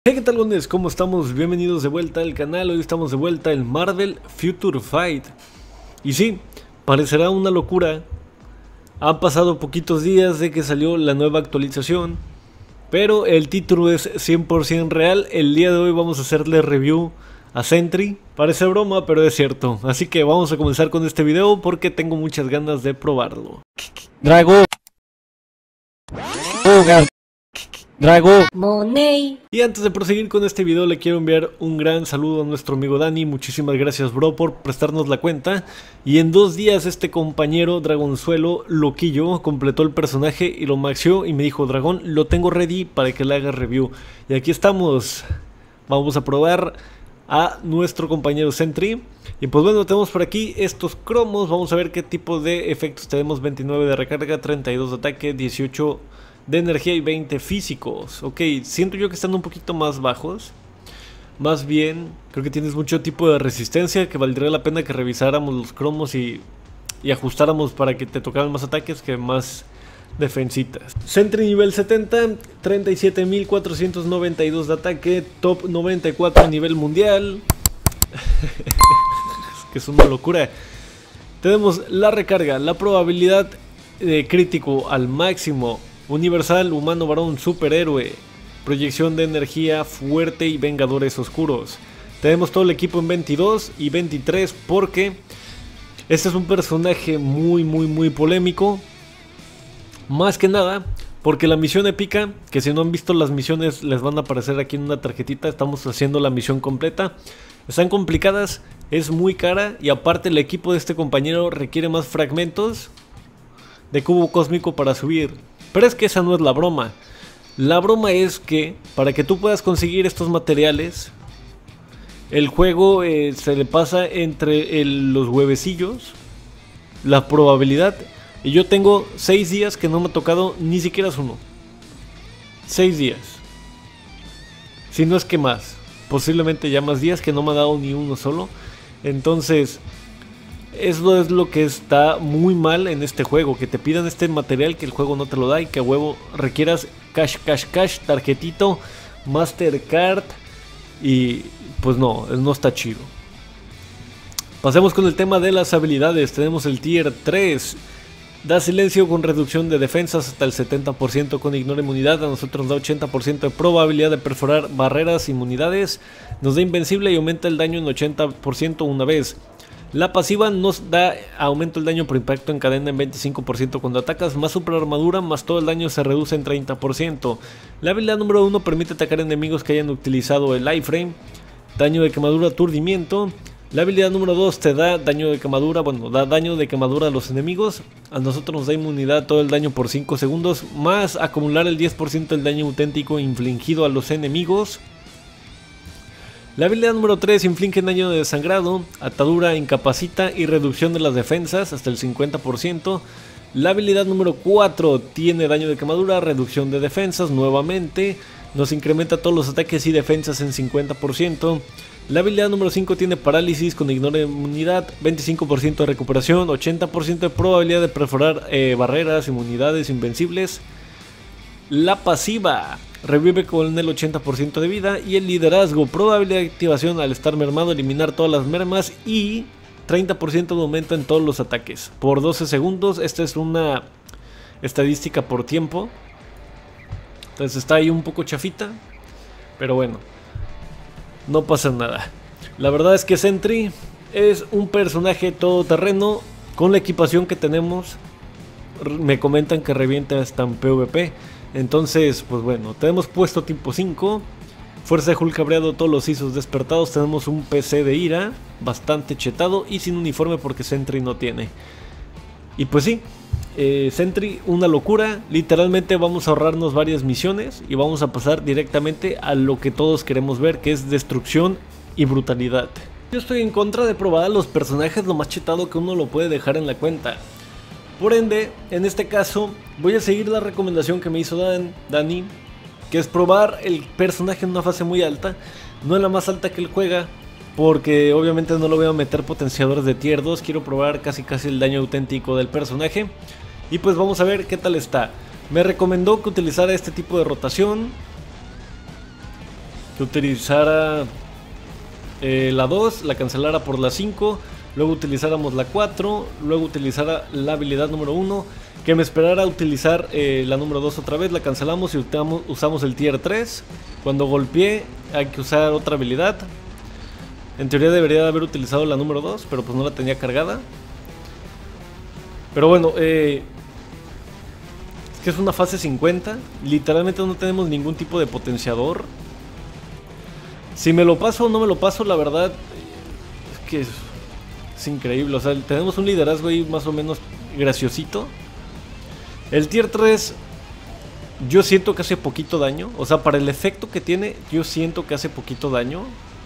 Hey, ¿qué tal, gondes? ¿Cómo estamos? Bienvenidos de vuelta al canal. Hoy estamos de vuelta en Marvel Future Fight. Y sí, parecerá una locura. Han pasado poquitos días de que salió la nueva actualización, pero el título es 100% real. El día de hoy vamos a hacerle review a Sentry. Parece broma, pero es cierto. Así que vamos a comenzar con este video porque tengo muchas ganas de probarlo. Drago Money. Y antes de proseguir con este video, le quiero enviar un gran saludo a nuestro amigo Dani. Muchísimas gracias, bro, por prestarnos la cuenta. Y en 2 días este compañero Dragonzuelo Loquillo completó el personaje y lo maxió y me dijo: Dragón, lo tengo ready para que le haga review. Y aquí estamos. Vamos a probar a nuestro compañero Sentry. Y pues bueno, tenemos por aquí estos cromos. Vamos a ver qué tipo de efectos tenemos. 29 de recarga, 32 de ataque, 18 de energía y 20 físicos. Ok, siento yo que están un poquito más bajos. Más bien, creo que tienes mucho tipo de resistencia, que valdría la pena que revisáramos los cromos y ajustáramos para que te tocaran más ataques que más defensitas. Sentry nivel 70, 37.492 de ataque, top 94 a nivel mundial. Es que es una locura. Tenemos la recarga, la probabilidad de crítico al máximo, universal, humano, varón, superhéroe, proyección de energía fuerte y vengadores oscuros. Tenemos todo el equipo en 22 y 23 porque este es un personaje muy polémico. Más que nada porque la misión épica, que si no han visto las misiones les van a aparecer aquí en una tarjetita. Estamos haciendo la misión completa. Están complicadas, es muy cara y aparte el equipo de este compañero requiere más fragmentos de cubo cósmico para subir. Pero es que esa no es la broma. La broma es que para que tú puedas conseguir estos materiales, el juego se le pasa entre los huevecillos la probabilidad. Y yo tengo 6 días que no me ha tocado ni siquiera uno. 6 días. Si no es que más. Posiblemente ya más días que no me ha dado ni uno solo. Entonces, eso es lo que está muy mal en este juego, que te pidan este material que el juego no te lo da y que a huevo requieras cash, tarjetito, Mastercard, y pues no está chido. Pasemos con el tema de las habilidades. Tenemos el tier 3. Da silencio con reducción de defensas hasta el 70% con ignora inmunidad. A nosotros nos da 80% de probabilidad de perforar barreras, inmunidades. Nos da invencible y aumenta el daño en 80% una vez. La pasiva nos da aumento el daño por impacto en cadena en 25% cuando atacas, más super armadura, más todo el daño se reduce en 30%. La habilidad número 1 permite atacar enemigos que hayan utilizado el iframe, daño de quemadura, aturdimiento. La habilidad número 2 te da daño de quemadura, da daño de quemadura a los enemigos. A nosotros nos da inmunidad todo el daño por 5 segundos, más acumular el 10% del daño auténtico infligido a los enemigos. La habilidad número 3 inflige daño de desangrado, atadura, incapacita y reducción de las defensas hasta el 50%. La habilidad número 4 tiene daño de quemadura, reducción de defensas nuevamente. Nos incrementa todos los ataques y defensas en 50%. La habilidad número 5 tiene parálisis con ignora inmunidad, 25% de recuperación, 80% de probabilidad de perforar barreras, inmunidades, invencibles. La pasiva revive con el 80% de vida y el liderazgo, probabilidad de activación al estar mermado, eliminar todas las mermas y 30% de aumento en todos los ataques por 12 segundos. Esta es una estadística por tiempo, entonces está ahí un poco chafita, pero bueno, no pasa nada. La verdad es que Sentry es un personaje todoterreno. Con la equipación que tenemos, me comentan que revienta hasta en PvP. Entonces, pues bueno, tenemos puesto tipo 5, fuerza de Hulk cabreado, todos los ISOs despertados. Tenemos un PC de ira bastante chetado y sin uniforme porque Sentry no tiene. Y pues sí, Sentry, una locura. Literalmente vamos a ahorrarnos varias misiones y vamos a pasar directamente a lo que todos queremos ver, que es destrucción y brutalidad. Yo estoy en contra de probar a los personajes lo más chetado que uno lo puede dejar en la cuenta. Por ende, en este caso, voy a seguir la recomendación que me hizo Dani, que es probar el personaje en una fase muy alta, no en la más alta que él juega, porque obviamente no lo voy a meter potenciadores de tier 2, quiero probar casi el daño auténtico del personaje, y pues vamos a ver qué tal está. Me recomendó que utilizara este tipo de rotación, que utilizara la 2, la cancelara por la 5, luego utilizáramos la 4, luego utilizara la habilidad número 1, que me esperara a utilizar la número 2 otra vez, la cancelamos y usamos el tier 3. Cuando golpeé hay que usar otra habilidad. En teoría debería de haber utilizado la número 2, pero pues no la tenía cargada. Pero bueno, es que es una fase 50. Literalmente no tenemos ningún tipo de potenciador. Si me lo paso o no me lo paso, la verdad es que es increíble. O sea, tenemos un liderazgo ahí más o menos graciosito. El tier 3 yo siento que hace poquito daño. O sea, para el efecto que tiene, yo siento que hace poquito daño.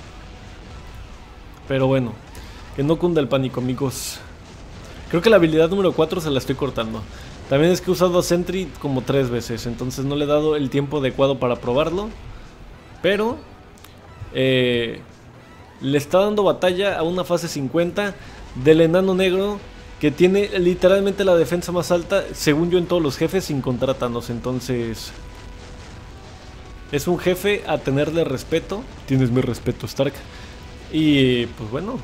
Pero bueno, que no cunda el pánico, amigos. Creo que la habilidad número 4 se la estoy cortando. También es que he usado a Sentry como 3 veces, entonces no le he dado el tiempo adecuado para probarlo. Pero le está dando batalla a una fase 50 del enano negro, que tiene literalmente la defensa más alta, según yo, en todos los jefes, sin contar a Thanos. Entonces es un jefe a tenerle respeto. Tienes mi respeto, Stark. Y pues bueno,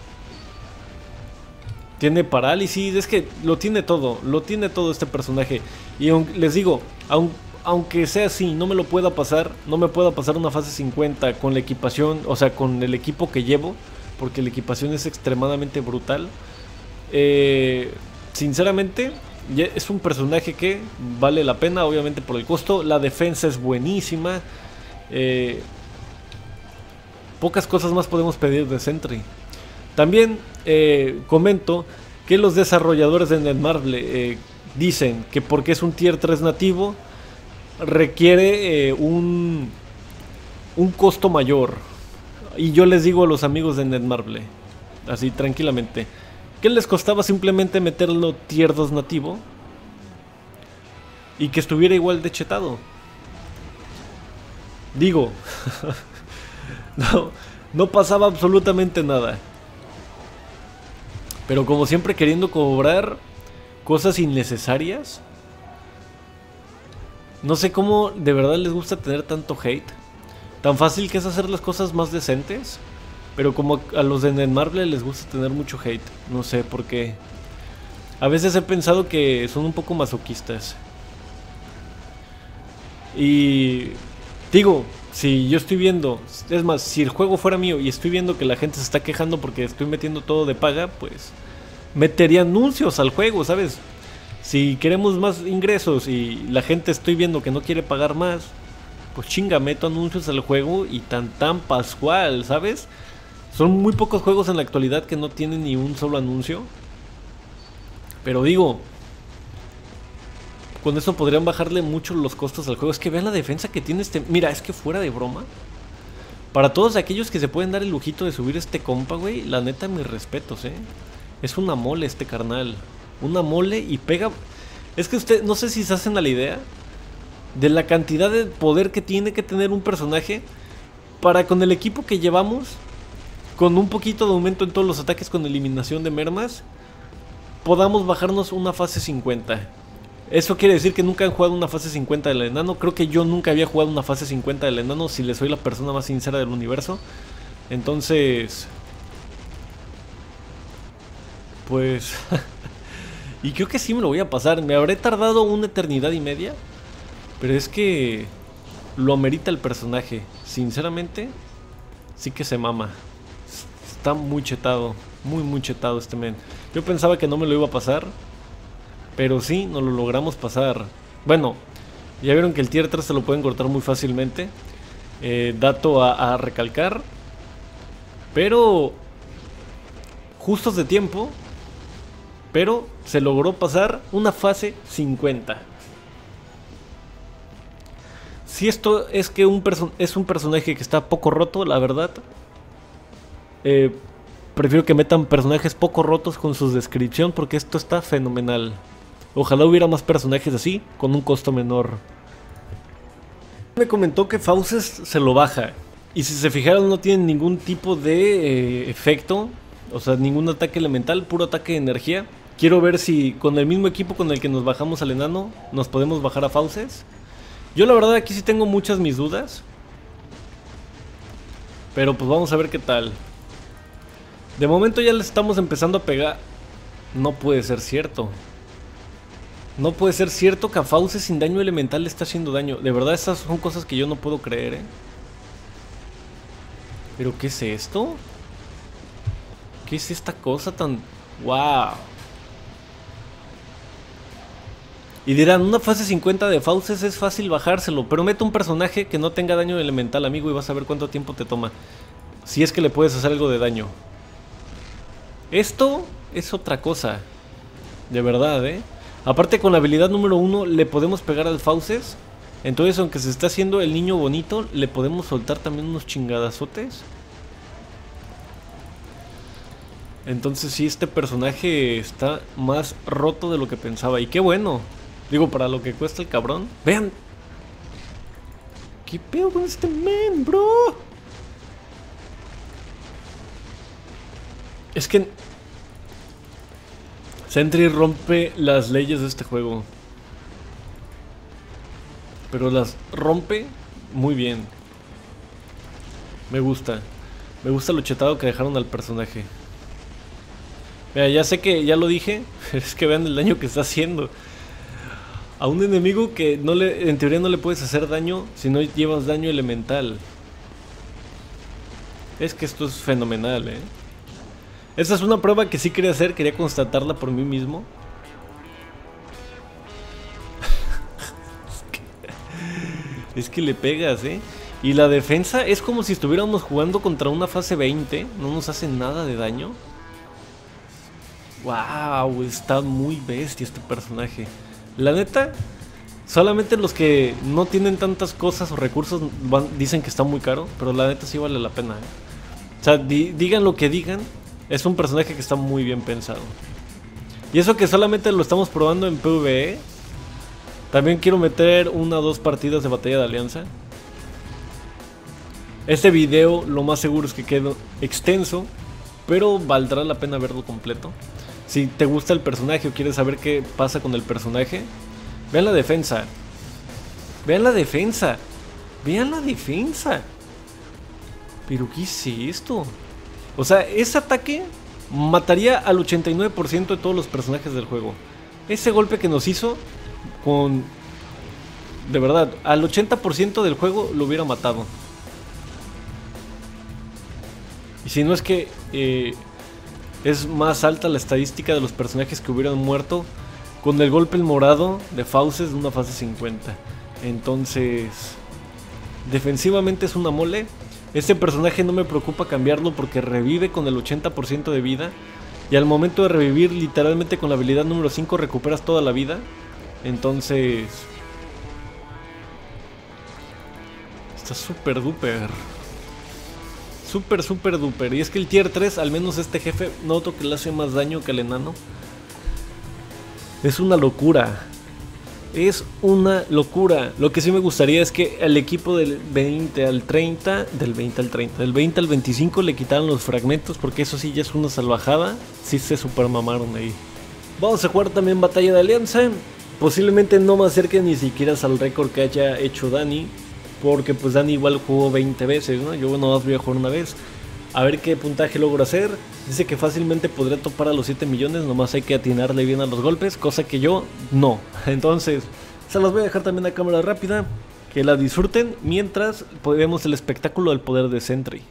tiene parálisis, es que lo tiene todo este personaje. Y les digo, aunque sea así, no me lo pueda pasar, no me pueda pasar una fase 50 con la equipación, o sea, con el equipo que llevo, porque la equipación es extremadamente brutal. Sinceramente, es un personaje que vale la pena, obviamente por el costo. La defensa es buenísima. Pocas cosas más podemos pedir de Sentry. También comento que los desarrolladores de Netmarble dicen que porque es un tier 3 nativo requiere un costo mayor. Y yo les digo a los amigos de Netmarble, así tranquilamente, que les costaba simplemente meterlo tier 2 nativo y que estuviera igual de chetado. Digo, no pasaba absolutamente nada. Pero como siempre, queriendo cobrar cosas innecesarias. No sé cómo de verdad les gusta tener tanto hate. Tan fácil que es hacer las cosas más decentes, pero como a los de Netmarble les gusta tener mucho hate. No sé por qué. A veces he pensado que son un poco masoquistas. Y digo, si yo estoy viendo, es más, si el juego fuera mío y estoy viendo que la gente se está quejando porque estoy metiendo todo de paga, pues metería anuncios al juego, ¿sabes? Si queremos más ingresos y la gente estoy viendo que no quiere pagar más, pues chinga, meto anuncios al juego y tan pascual, ¿sabes? Son muy pocos juegos en la actualidad que no tienen ni un solo anuncio. Pero digo, con eso podrían bajarle mucho los costos al juego. Es que vean la defensa que tiene este. Mira, es que fuera de broma, para todos aquellos que se pueden dar el lujito de subir este compa, güey, la neta, mis respetos, es una mole este carnal. Una mole y pega. Es que usted, no sé si se hacen a la idea de la cantidad de poder que tiene que tener un personaje para, con el equipo que llevamos, con un poquito de aumento en todos los ataques, con eliminación de mermas, podamos bajarnos una fase 50. Eso quiere decir que nunca han jugado una fase 50 del enano. Creo que yo nunca había jugado una fase 50 del enano, si le soy la persona más sincera del universo. Entonces, pues y creo que sí me lo voy a pasar. Me habré tardado una eternidad y media, pero es que lo amerita el personaje. Sinceramente, sí que se mama. Está muy chetado, muy chetado este men. Yo pensaba que no me lo iba a pasar, pero sí, nos lo logramos pasar. Bueno, ya vieron que el tier 3 se lo pueden cortar muy fácilmente. Dato a recalcar. Pero justos de tiempo. Pero se logró pasar una fase 50. Si esto es que es un personaje que está poco roto, la verdad, prefiero que metan personajes poco rotos con su descripción, porque esto está fenomenal. Ojalá hubiera más personajes así, con un costo menor. Me comentó que Fauces se lo baja. Y si se fijaron, no tiene ningún tipo de efecto. O sea, ningún ataque elemental, puro ataque de energía. Quiero ver si con el mismo equipo con el que nos bajamos al enano, nos podemos bajar a Fauces. Yo la verdad aquí sí tengo muchas mis dudas. Pero pues vamos a ver qué tal. De momento ya le estamos empezando a pegar. No puede ser cierto. No puede ser cierto que a Fauces sin daño elemental le está haciendo daño. De verdad, estas son cosas que yo no puedo creer, ¿eh? ¿Pero qué es esto? ¿Qué es esta cosa tan...? ¡Wow! Y dirán, una fase 50 de Fauces es fácil bajárselo, pero mete un personaje que no tenga daño elemental, amigo, y vas a ver cuánto tiempo te toma. Si es que le puedes hacer algo de daño. Esto es otra cosa. De verdad, ¿eh? Aparte, con la habilidad número 1 le podemos pegar al Fauces. Entonces, aunque se está haciendo el niño bonito, le podemos soltar también unos chingadazotes. Entonces sí, este personaje está más roto de lo que pensaba. Y qué bueno. Digo, para lo que cuesta el cabrón. Vean. ¿Qué pedo con este men, bro? Es que Sentry rompe las leyes de este juego. Pero las rompe muy bien. Me gusta. Me gusta lo chetado que dejaron al personaje. Mira, ya sé que ya lo dije. Es que vean el daño que está haciendo. A un enemigo que no le, en teoría no le puedes hacer daño si no llevas daño elemental. Es que esto es fenomenal, ¿eh? Esta es una prueba que sí quería hacer, quería constatarla por mí mismo. Es que le pegas, ¿eh? Y la defensa es como si estuviéramos jugando contra una fase 20. No nos hace nada de daño. Wow, está muy bestia este personaje. La neta, solamente los que no tienen tantas cosas o recursos dicen que está muy caro. Pero la neta sí vale la pena, ¿eh? O sea, digan lo que digan, es un personaje que está muy bien pensado. Y eso que solamente lo estamos probando en PvE. También quiero meter 1 o 2 partidas de batalla de alianza. Este video lo más seguro es que quede extenso, pero valdrá la pena verlo completo. Si te gusta el personaje o quieres saber qué pasa con el personaje, vean la defensa. Vean la defensa. Vean la defensa. ¿Pero qué es esto? O sea, ese ataque mataría al 89% de todos los personajes del juego. Ese golpe que nos hizo con... De verdad, al 80% del juego lo hubiera matado. Y si no es que es más alta la estadística de los personajes que hubieran muerto con el golpe morado de Fauces de una fase 50. Entonces, defensivamente es una mole. Este personaje no me preocupa cambiarlo porque revive con el 80% de vida. Y al momento de revivir, literalmente con la habilidad número 5 recuperas toda la vida. Entonces, está súper duper. Súper duper. Y es que el tier 3, al menos este jefe, noto que le hace más daño que al enano. Es una locura. Es una locura. Lo que sí me gustaría es que al equipo del 20 al 30, del 20 al 30, del 20 al 25 le quitaran los fragmentos, porque eso sí ya es una salvajada. Sí se super mamaron ahí. Vamos a jugar también batalla de alianza. Posiblemente no me acerque ni siquiera al récord que haya hecho Dani, porque pues Dani igual jugó 20 veces, ¿no? Yo nomás voy a jugar una vez. A ver qué puntaje logro hacer. Dice que fácilmente podré topar a los 7 millones. Nomás hay que atinarle bien a los golpes, cosa que yo no. Entonces, se las voy a dejar también a cámara rápida. Que la disfruten mientras vemos el espectáculo del poder de Sentry.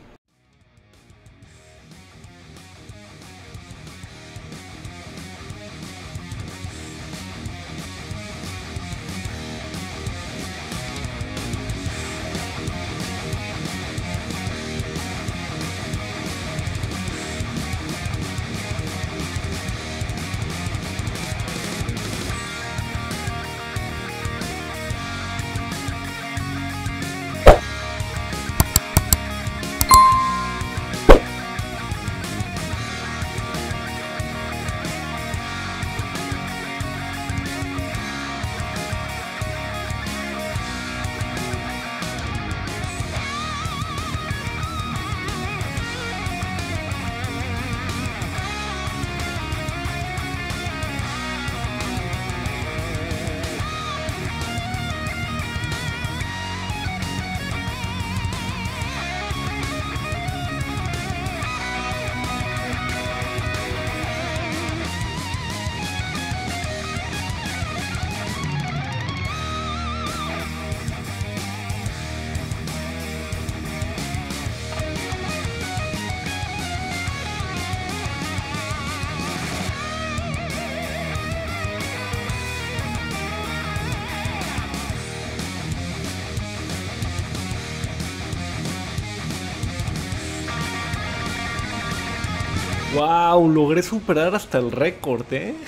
Wow, logré superar hasta el récord,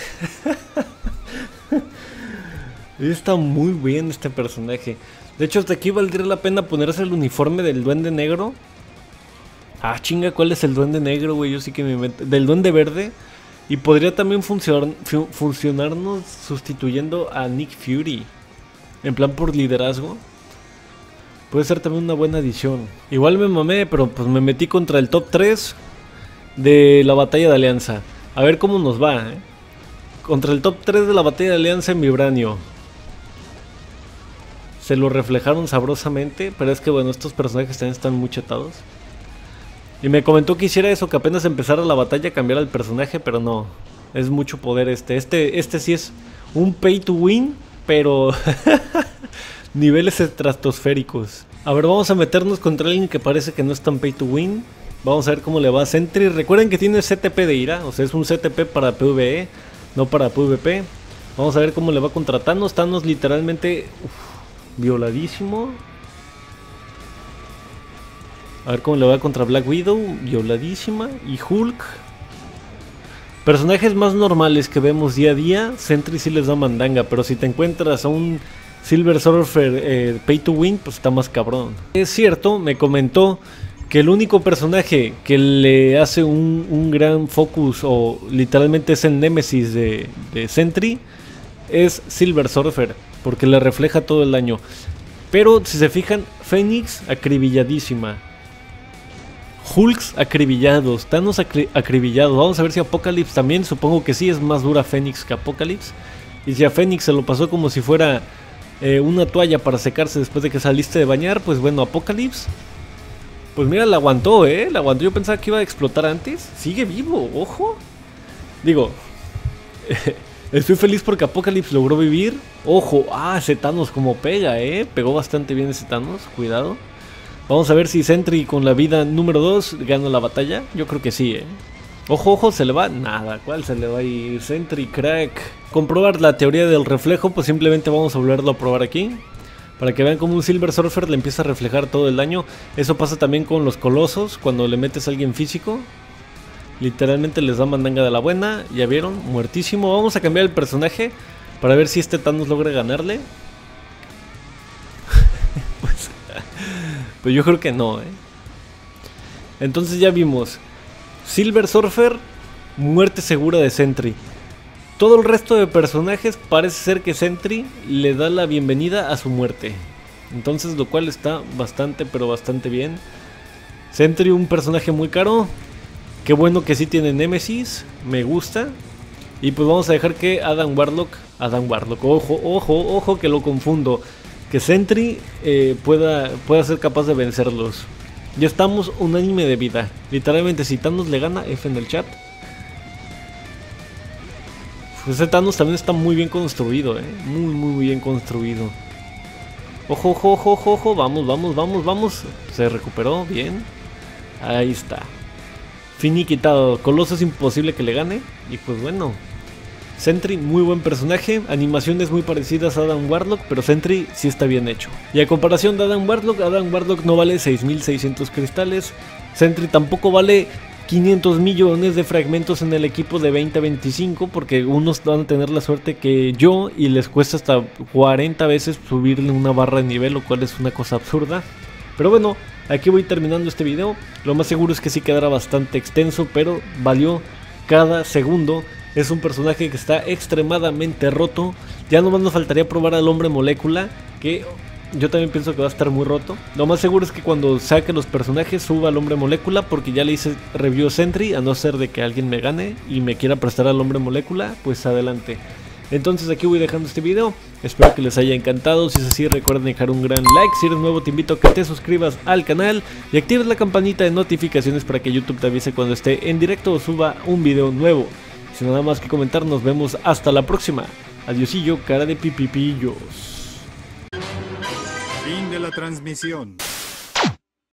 Está muy bien este personaje. De hecho, hasta aquí valdría la pena ponerse el uniforme del Duende Negro. Ah, chinga, ¿cuál es el Duende Negro, güey? Yo sí que me invento. Del Duende Verde. Y podría también funcionarnos sustituyendo a Nick Fury. En plan por liderazgo. Puede ser también una buena adición. Igual me mamé, pero pues me metí contra el top 3 de la batalla de Alianza. A ver cómo nos va, Contra el top 3 de la batalla de Alianza en Vibranio. Se lo reflejaron sabrosamente. Pero es que bueno, estos personajes también están muy chetados. Y me comentó que hiciera eso, que apenas empezara la batalla cambiara el personaje, pero no. Es mucho poder este sí es un pay to win, pero niveles estratosféricos. A ver, vamos a meternos contra alguien que parece que no es tan pay to win. Vamos a ver cómo le va a Sentry. Recuerden que tiene CTP de ira, o sea, es un CTP para PvE, no para PvP. Vamos a ver cómo le va contra Thanos. Thanos literalmente violadísimo. A ver cómo le va contra Black Widow, violadísima. Y Hulk. Personajes más normales que vemos día a día, Sentry sí les da mandanga. Pero si te encuentras a un Silver Surfer pay to win, pues está más cabrón. Es cierto, me comentó que el único personaje que le hace un gran focus, o literalmente es el némesis de Sentry, es Silver Surfer, porque le refleja todo el daño. Pero si se fijan, Phoenix acribilladísima. Hulks acribillados, Thanos acribillados. Vamos a ver si Apocalypse también, supongo que sí, es más dura Phoenix que Apocalypse. Y si a Phoenix se lo pasó como si fuera una toalla para secarse después de que saliste de bañar, pues bueno, Apocalypse, pues mira, la aguantó, la aguantó. Yo pensaba que iba a explotar antes. Sigue vivo, ojo. Digo, estoy feliz porque Apocalypse logró vivir. Ojo, ese Thanos como pega, pegó bastante bien ese Thanos, cuidado. Vamos a ver si Sentry con la vida número 2 gana la batalla. Yo creo que sí, Ojo, ojo, se le va. Nada, ¿cuál se le va a ir? Sentry, crack. Comprobar la teoría del reflejo, pues simplemente vamos a volverlo a probar aquí. Para que vean cómo un Silver Surfer le empieza a reflejar todo el daño. Eso pasa también con los colosos, cuando le metes a alguien físico. Literalmente les da mandanga de la buena. Ya vieron, muertísimo. Vamos a cambiar el personaje para ver si este Thanos logra ganarle. Pues yo creo que no, Entonces ya vimos Silver Surfer, muerte segura de Sentry. Todo el resto de personajes parece ser que Sentry le da la bienvenida a su muerte. Entonces lo cual está bastante, pero bastante bien. Sentry, un personaje muy caro. Qué bueno que sí tiene Némesis, me gusta. Y pues vamos a dejar que Adam Warlock, ojo, ojo, ojo que lo confundo. Que Sentry pueda ser capaz de vencerlos. Ya estamos unánime de vida. Literalmente si Thanos le gana, F en el chat. Pues ese Thanos también está muy bien construido, muy muy bien construido. Ojo, ojo, ojo, ojo, ojo. Vamos, vamos, vamos, vamos. Se recuperó, bien. Ahí está. Finiquitado. Coloso es imposible que le gane. Y pues bueno, Sentry, muy buen personaje, animaciones muy parecidas a Adam Warlock, pero Sentry sí está bien hecho. Y a comparación de Adam Warlock no vale 6600 cristales, Sentry tampoco vale 500 millones de fragmentos en el equipo de 20-25, porque unos van a tener la suerte que yo y les cuesta hasta 40 veces subirle una barra de nivel, lo cual es una cosa absurda. Pero bueno, aquí voy terminando este video, lo más seguro es que sí quedará bastante extenso, pero valió cada segundo. Es un personaje que está extremadamente roto. Ya nomás nos faltaría probar al hombre molécula, que yo también pienso que va a estar muy roto. Lo más seguro es que cuando saque los personajes suba al hombre molécula, porque ya le hice review a Sentry, a no ser de que alguien me gane y me quiera prestar al hombre molécula, pues adelante. Entonces aquí voy dejando este video, espero que les haya encantado. Si es así, recuerden dejar un gran like. Si eres nuevo, te invito a que te suscribas al canal y actives la campanita de notificaciones para que YouTube te avise cuando esté en directo o suba un video nuevo. Sin nada más que comentar, nos vemos hasta la próxima. Adiosillo, cara de pipipillos. Fin de la transmisión.